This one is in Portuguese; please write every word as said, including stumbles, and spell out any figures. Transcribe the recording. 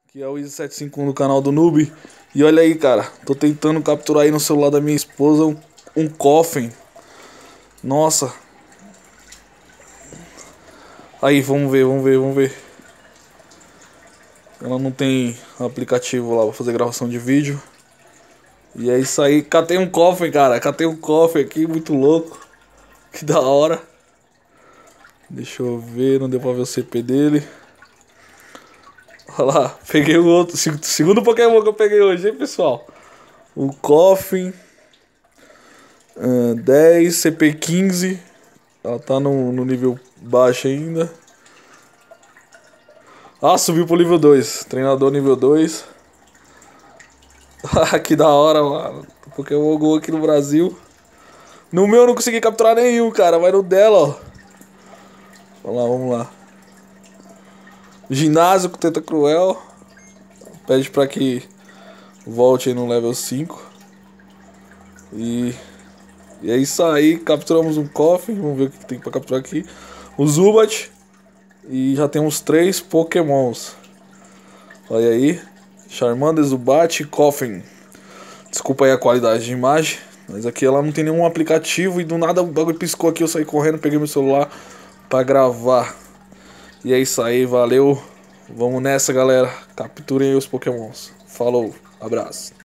Que é o Easy setenta e cinco um do canal do Noob. E olha aí, cara, tô tentando capturar aí no celular da minha esposa um, um Coffin. Nossa. Aí, vamos ver, vamos ver, vamos ver. Ela não tem aplicativo lá pra fazer gravação de vídeo. E é isso aí, catei um Coffin, cara. Catei um Coffin aqui, muito louco. Que da hora. Deixa eu ver, não deu pra ver o C P dele. Olha lá, peguei o outro, segundo Pokémon que eu peguei hoje, hein, pessoal. O Coffin uh, dez, C P quinze. Ela tá no, no nível baixo ainda. Ah, subiu pro nível dois. Treinador nível dois. Ah, que da hora, mano. Pokémon Go aqui no Brasil. No meu eu não consegui capturar nenhum, cara. Mas no dela, ó. Vamos lá, vamos lá. Ginásio com Tentacruel. Pede pra que volte aí no level cinco. E, e é isso aí. Capturamos um Coffin. Vamos ver o que tem pra capturar aqui. O Zubat. E já temos três Pokémons. Olha aí. Charmander, Zubat e Coffin. Desculpa aí a qualidade de imagem. Mas aqui ela não tem nenhum aplicativo. E do nada o bagulho piscou aqui. Eu saí correndo, peguei meu celular pra gravar. E é isso aí, valeu. Vamos nessa, galera. Capturem aí os Pokémons. Falou, abraço.